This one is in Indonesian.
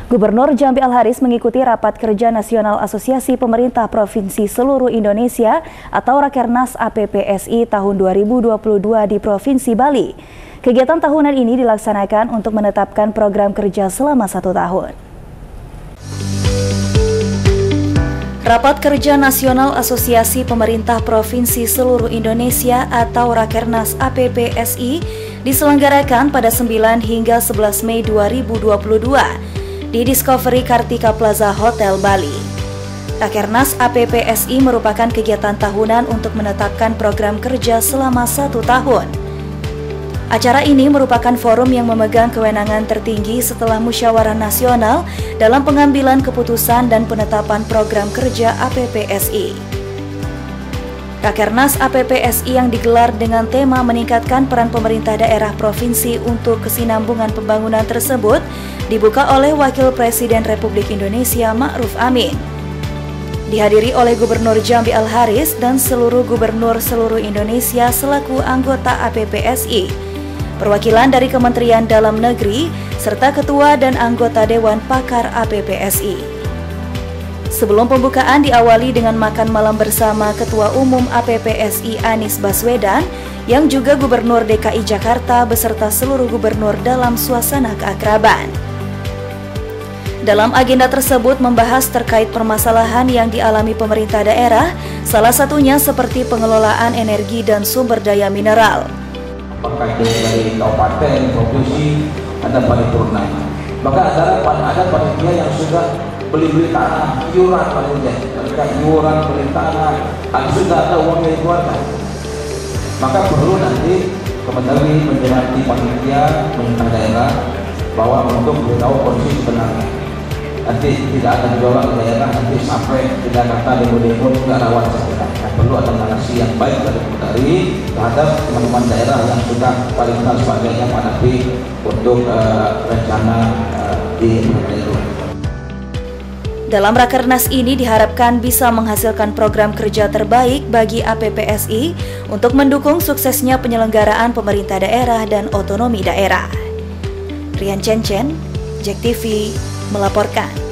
Gubernur Jambi Al-Haris mengikuti Rapat Kerja Nasional Asosiasi Pemerintah Provinsi Seluruh Indonesia atau Rakernas APPSI tahun 2022 di Provinsi Bali. Kegiatan tahunan ini dilaksanakan untuk menetapkan program kerja selama 1 tahun. Rapat Kerja Nasional Asosiasi Pemerintah Provinsi Seluruh Indonesia atau Rakernas APPSI diselenggarakan pada 9 hingga 11 Mei 2022 di Discovery Kartika Plaza Hotel Bali. Rakernas APPSI merupakan kegiatan tahunan untuk menetapkan program kerja selama 1 tahun. Acara ini merupakan forum yang memegang kewenangan tertinggi setelah musyawarah nasional dalam pengambilan keputusan dan penetapan program kerja APPSI. Rakernas APPSI yang digelar dengan tema meningkatkan peran pemerintah daerah provinsi untuk kesinambungan pembangunan tersebut dibuka oleh Wakil Presiden Republik Indonesia Ma'ruf Amin. Dihadiri oleh Gubernur Jambi Al-Haris dan seluruh gubernur seluruh Indonesia selaku anggota APPSI, perwakilan dari Kementerian Dalam Negeri, serta ketua dan anggota Dewan Pakar APPSI. Sebelum pembukaan diawali dengan makan malam bersama Ketua Umum APPSI Anies Baswedan yang juga Gubernur DKI Jakarta beserta seluruh gubernur dalam suasana keakraban. Dalam agenda tersebut membahas terkait permasalahan yang dialami pemerintah daerah, salah satunya seperti pengelolaan energi dan sumber daya mineral. Apakah dari kabupaten, provinsi, ada paripurna. Maka ada panitia yang sudah beli tanah, iuran panitia, mereka iuran beli tanah, sudah ada uangnya dikeluarkan. Maka perlu nanti Kemendagri menjadi panitia pemerintah daerah bahwa untuk beritahu kondisi sebenarnya. Nanti tidak akan dijual ke daerah, nanti sampai di Jakarta demo-demo tidak rawan sebenarnya. Perlu ada narasi yang baik dari Kemendagri terhadap teman-teman daerah yang sudah paling kenal sebagainya menghadapi untuk rencana di daerah. Dalam Rakernas ini diharapkan bisa menghasilkan program kerja terbaik bagi APPSI untuk mendukung suksesnya penyelenggaraan pemerintah daerah dan otonomi daerah. Rian Cencen, JEK TV, melaporkan.